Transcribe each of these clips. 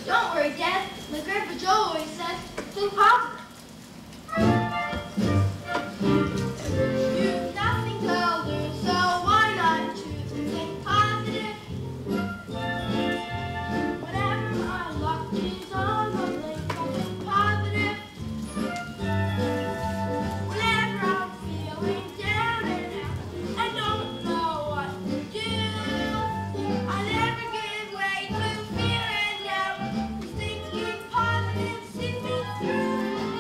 Don't worry, Dad. My Grandpa Joe always says, think positive. You've nothing to lose, so why not choose to think positive? Whatever my luck is on, I'll think positive. Whenever I'm feeling down and out, I don't know what to do. I never give way to fear and doubt. Thinking positive sees me through.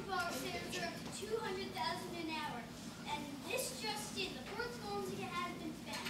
superpower sales are up to 200,000 an hour. And this just in, the fourth golden ticket has been found.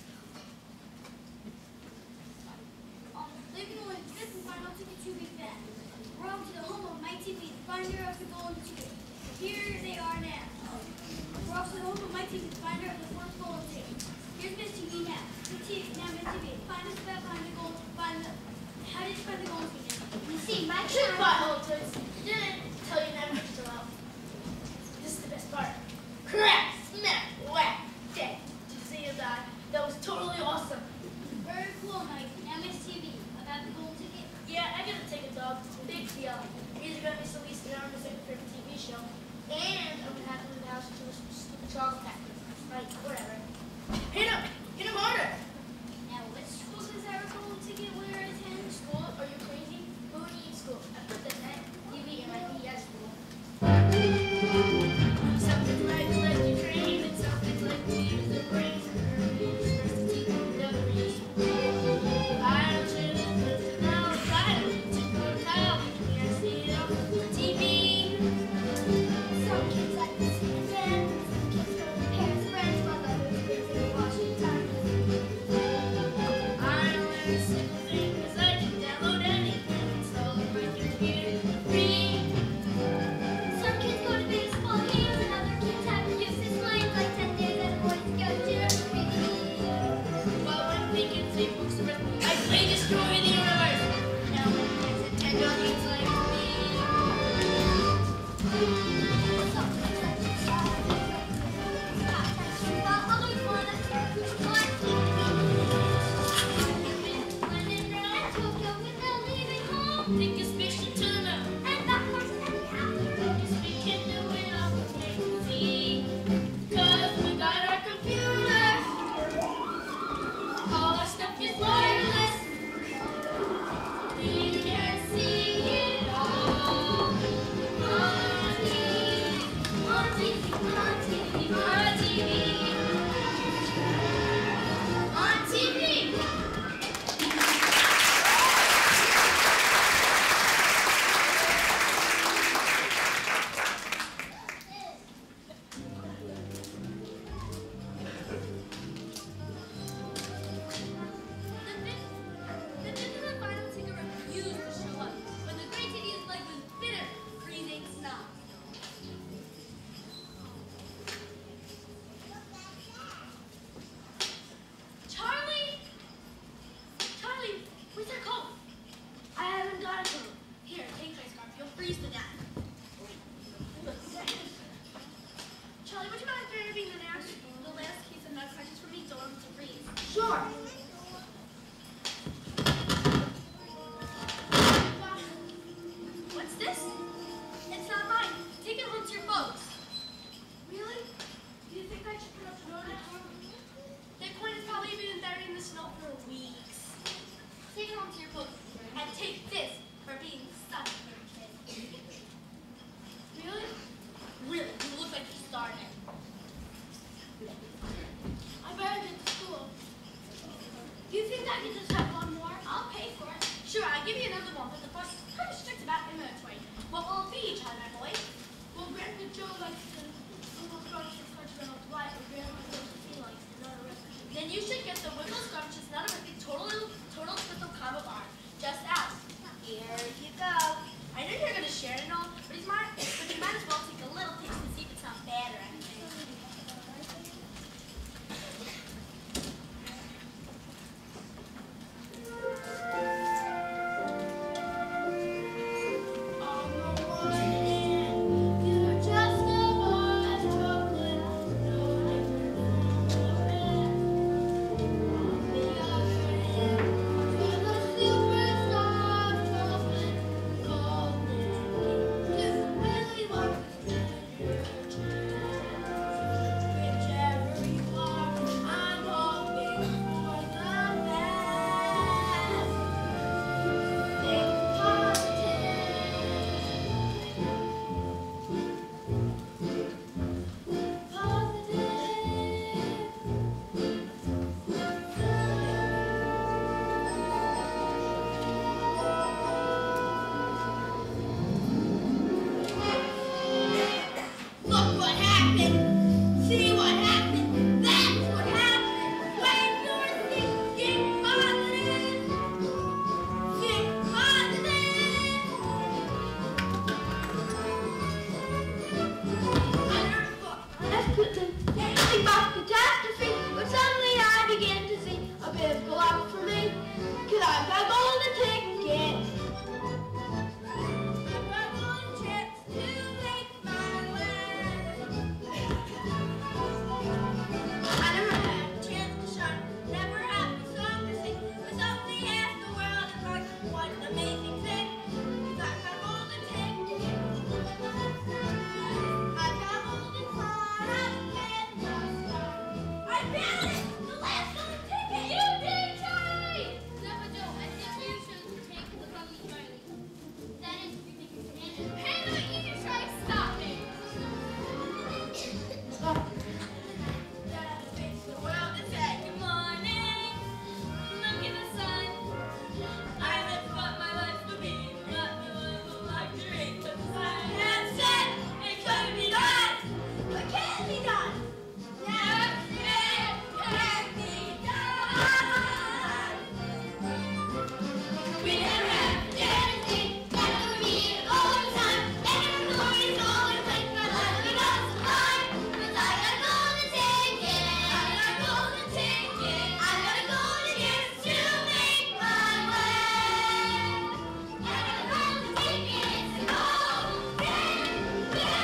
Leaving only the fifth and final ticket to be found. We're on to the home of Mike TV, the finder of the golden ticket. Here they are now. We're off to the home of Mike TV, the finder of the fourth golden ticket. Here's Miss TV now. Miss TV, find us about find the gold, how did you find the golden ticket? You see, my Trick butthole twist. Didn't tell you that much to out. This is the best part. Crack, smack, whack, dead. Did you see him die? That was totally awesome. Very cool, Mike. Now, Miss TV, about the golden ticket. Yeah, I gotta take a dog. Big deal. He's gonna be Celeste and I'm gonna favorite TV show. And I'm gonna have to leave the house to listen to stupid Charles Patrick. Right, whatever. Hit him! Hit him harder! Now, which school does our golden ticket winner attend? School? Are you crazy? Who needs school? I put the net TV in my BS school. Think about catastrophe, but suddenly I begin to see a bit of luck for me, 'cause I've got a golden ticket. I've got golden chips to make my way. I never had a chance to shine, never had a song to sing, but suddenly half the world is like, what an amazing thing, 'cause I've got golden ticket. I've got golden heart, I've had no star. I found it! The last golden ticket! You did, Charlie! No, but Joe, I think you should take the puppy Charlie. That is ridiculous. Hey, look, you can try to stop me. Gotta fix the world and say good morning. Look at the sun. I live what my life will be, but the world will like to read. But the sun has said it couldn't be done. But can it be done? Yes, it can be done. We never have anything that would be all the time. And the glory is all in place. My life will be lost alive. 'Cause I got a golden ticket. I got a golden ticket. I got a golden gift to make my way. I got a golden ticket. It's a golden ticket.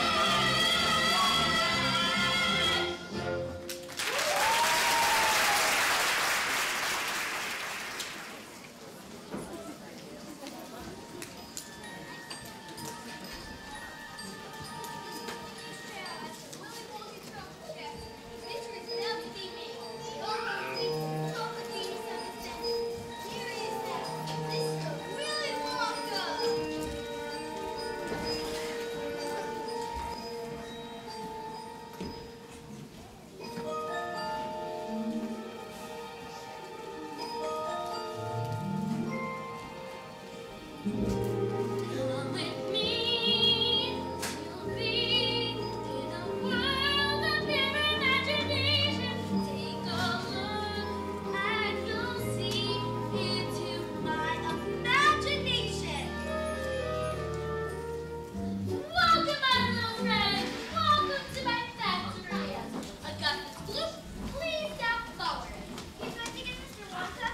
Come with me, you'll be in a world of pure imagination. Take a look and you'll see into my imagination. Welcome, my little friend. Welcome to my factory. Augustus Gloop, please step forward. Here's my ticket, Mr. Wonka.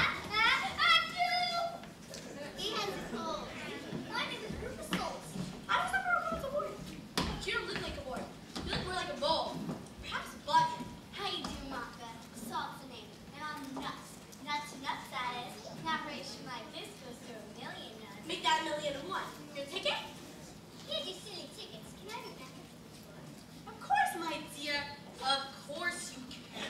He has a cold. My name is Rufus Schultz. I was never a girl's award. But you don't look like a boy. You look more like a bull. Perhaps a button. How you doing, Martha? Salt's the name. And I'm nuts. Nuts to nuts, that is. An operation like this goes through a million nuts. Make that 1,000,001. Your ticket? Here's your silly tickets. Can I have your packet? Of course, my dear. Of course you can.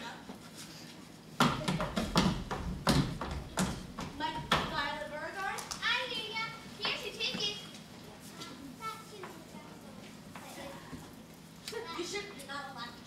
Mike, Violet Beauregard? I hear ya. Here's your ticket. You should not laugh.